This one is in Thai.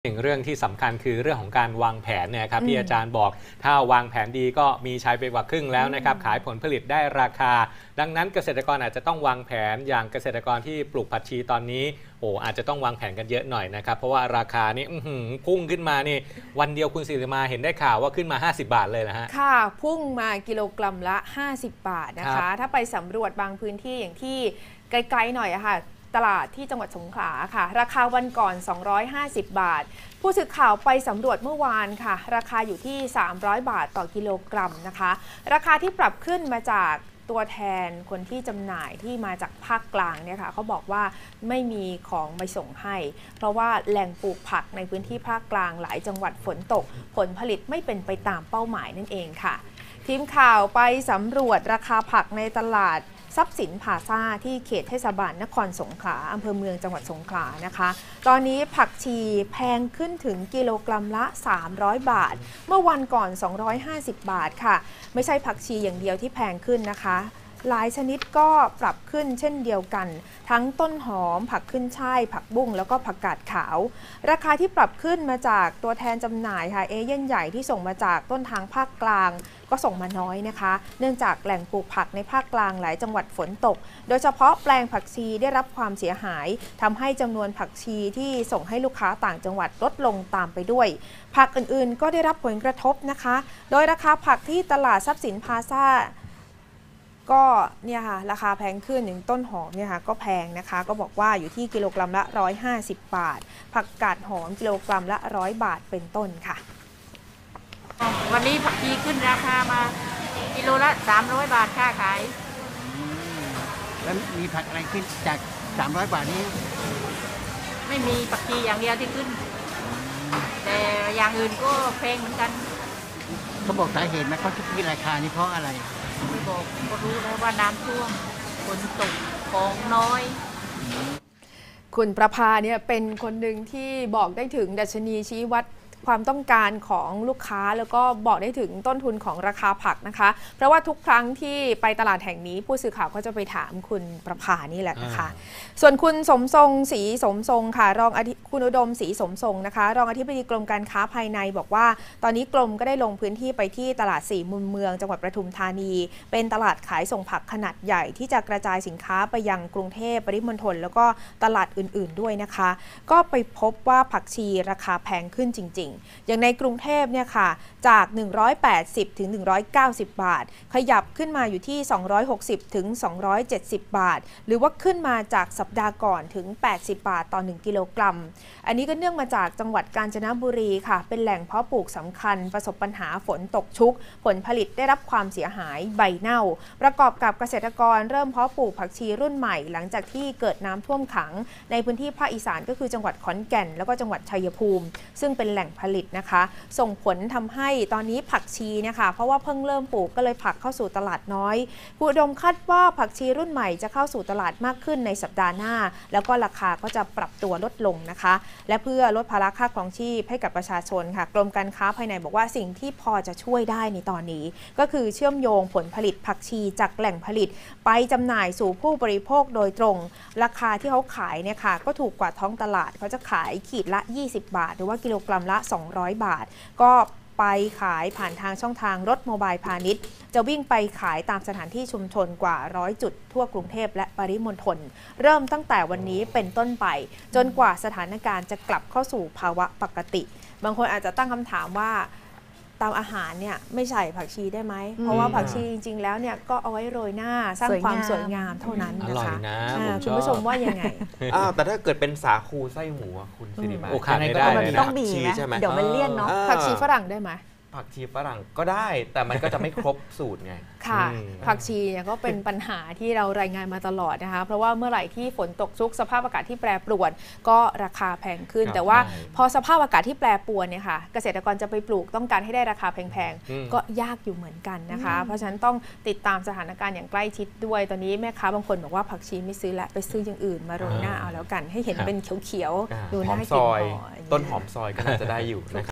หนึ่งเรื่องที่สำคัญคือเรื่องของการวางแผนเนี่ยครับที่อาจารย์บอกถ้าวางแผนดีก็มีใช้ไปกว่าครึ่งแล้วนะครับขายผลผลิตได้ราคาดังนั้นเกษตรกรอาจจะต้องวางแผนอย่างเกษตรกรที่ปลูกผักชีตอนนี้อาจจะต้องวางแผนกันเยอะหน่อยนะครับเพราะว่าราคานี่พุ่งขึ้นมานี่วันเดียวคุณศิริมาเห็นได้ข่าวว่าขึ้นมา50 บาทเลยนะฮะค่ะพุ่งมากิโลกรัมละ50 บาทนะคะถ้าไปสำรวจบางพื้นที่อย่างที่ไกลๆหน่อยอะค่ะตลาดที่จังหวัดสงขลาค่ะราคาวันก่อน250 บาทผู้สื่อข่าวไปสำรวจเมื่อวานค่ะราคาอยู่ที่300 บาทต่อกิโลกรัมนะคะราคาที่ปรับขึ้นมาจากตัวแทนคนที่จำหน่ายที่มาจากภาคกลางเนี่ยค่ะเขาบอกว่าไม่มีของไปส่งให้เพราะว่าแหล่งปลูกผักในพื้นที่ภาคกลางหลายจังหวัดฝนตกผลผลิตไม่เป็นไปตามเป้าหมายนั่นเองค่ะทีมข่าวไปสำรวจราคาผักในตลาดทรัพย์สินพาซาที่เขตเทศบาลนครสงขลาอำเภอเมืองจังหวัดสงขลานะคะตอนนี้ผักชีแพงขึ้นถึงกิโลกรัมละ300 บาทเมื่อวันก่อน250 บาทค่ะไม่ใช่ผักชีอย่างเดียวที่แพงขึ้นนะคะหลายชนิดก็ปรับขึ้นเช่นเดียวกันทั้งต้นหอมผักขึ้นช่ายผักบุ้งแล้วก็ผักกาดขาวราคาที่ปรับขึ้นมาจากตัวแทนจำหน่ายค่ะเอเย่นใหญ่ที่ส่งมาจากต้นทางภาคกลางก็ส่งมาน้อยนะคะเนื่องจากแหล่งปลูกผักในภาคกลางหลายจังหวัดฝนตกโดยเฉพาะแปลงผักชีได้รับความเสียหายทำให้จำนวนผักชีที่ส่งให้ลูกค้าต่างจังหวัดลดลงตามไปด้วยผักอื่นๆก็ได้รับผลกระทบนะคะโดยราคาผักที่ตลาดทรัพย์สินพาซาก็เนี่ยค่ะราคาแพงขึ้นอย่างต้นหอมเนี่ยค่ะก็แพงนะคะก็บอกว่าอยู่ที่กิโลกรัมละ150 บาทผักกาดหอมกิโลกรัมละ100 บาทเป็นต้นค่ะวันนี้ผักชีขึ้นราคามากิโลละ300 บาทค่าขายแล้วมีผักอะไรขึ้นจาก300 บาทนี้ไม่มีผักชีอย่างเดียวที่ขึ้นแต่อย่างอื่นก็แพงเหมือนกันเขาบอกสาเหตุไหมเขาคิดราคานี้เพราะอะไรไม่บอกก็รู้แล้วว่าน้ำท่วมฝนตกของน้อยคุณประภาเนี่ยเป็นคนหนึ่งที่บอกได้ถึงดัชนีชี้วัดความต้องการของลูกค้าแล้วก็บอกได้ถึงต้นทุนของราคาผักนะคะเพราะว่าทุกครั้งที่ไปตลาดแห่งนี้ผู้สื่อข่าวก็จะไปถามคุณประภานี่แหละนะคะส่วนคุณสมทรงศรีสมทรงค่ะคุณอุดมศรีสมทรงนะคะรองอธิบดีกรมการค้าภายในบอกว่าตอนนี้กรมก็ได้ลงพื้นที่ไปที่ตลาด4 มุมเมืองจังหวัดปทุมธานีเป็นตลาดขายส่งผักขนาดใหญ่ที่จะกระจายสินค้าไปยังกรุงเทพปริมณฑลแล้วก็ตลาดอื่นๆด้วยนะคะก็ไปพบว่าผักชีราคาแพงขึ้นจริงๆอย่างในกรุงเทพเนี่ยค่ะจาก180ถึง190 บาทขยับขึ้นมาอยู่ที่260ถึง270 บาทหรือว่าขึ้นมาจากสัปดาห์ก่อนถึง80 บาทต่อ1 กิโลกรัมอันนี้ก็เนื่องมาจากจังหวัดกาญจนบุรีค่ะเป็นแหล่งเพาะปลูกสำคัญประสบปัญหาฝนตกชุกผลผลิตได้รับความเสียหายใบเน่าประกอบกับเกษตรกรเริ่มเพาะปลูกผักชีรุ่นใหม่หลังจากที่เกิดน้ำท่วมขังในพื้นที่ภาคอีสานก็คือจังหวัดขอนแก่นแล้วก็จังหวัดชัยภูมิซึ่งเป็นแหล่งผลิตนะคะส่งผลทำให้ตอนนี้ผักชีเนี่ยค่ะเพราะว่าเพิ่งเริ่มปลูกก็เลยผักเข้าสู่ตลาดน้อยคุณอุดมคาดว่าผักชีรุ่นใหม่จะเข้าสู่ตลาดมากขึ้นในสัปดาห์หน้าแล้วก็ราคาก็จะปรับตัวลดลงนะคะและเพื่อลดภาระค่าครองชีพให้กับประชาชนค่ะกรมการค้าภายในบอกว่าสิ่งที่พอจะช่วยได้ในตอนนี้ก็คือเชื่อมโยงผลผลิตผักชีจากแหล่งผลิตไปจำหน่ายสู่ผู้บริโภคโดยตรงราคาที่เขาขายเนี่ยค่ะก็ถูกกว่าท้องตลาดเขาจะขายขีดละ20 บาทหรือว่ากิโลกรัมละ200 บาทก็ไปขายผ่านทางช่องทางรถโมบายพาณิชย์จะวิ่งไปขายตามสถานที่ชุมชนกว่า100 จุดทั่วกรุงเทพและปริมณฑลเริ่มตั้งแต่วันนี้เป็นต้นไปจนกว่าสถานการณ์จะกลับเข้าสู่ภาวะปกติบางคนอาจจะตั้งคำถามว่าตามอาหารเนี่ยไม่ใส่ผักชีได้ไหมเพราะว่าผักชีจริงๆแล้วเนี่ยก็เอาไว้โรยหน้าสร้างความสวยงามเท่านั้นนะคะคุณผู้ชมว่ายังไงแต่ถ้าเกิดเป็นสาคูไส้หมูคุณสิริมาโอเคไม่ได้ต้องมีไหมเดี๋ยวมันเลี่ยนเนาะผักชีฝรั่งได้ไหมผักชีฝรั่งก็ได้แต่มันก็จะไม่ครบสูตรไงค่ะผักชีเนี่ยก็เป็นปัญหาที่เรารายงานมาตลอดนะคะเพราะว่าเมื่อไหร่ที่ฝนตกชุกสภาพอากาศที่แปรปรวนก็ราคาแพงขึ้นแต่ว่าพอสภาพอากาศที่แปรปรวนเนี่ยค่ะเกษตรกรจะไปปลูกต้องการให้ได้ราคาแพงๆก็ยากอยู่เหมือนกันนะคะเพราะฉะนั้นต้องติดตามสถานการณ์อย่างใกล้ชิดด้วยตอนนี้แม่ค้าบางคนบอกว่าผักชีไม่ซื้อละไปซื้ออย่างอื่นมาโรยหน้าเอาแล้วกันให้เห็นเป็นเขียวๆดูน่ากินต้นหอมซอยก็น่าจะได้อยู่นะครับ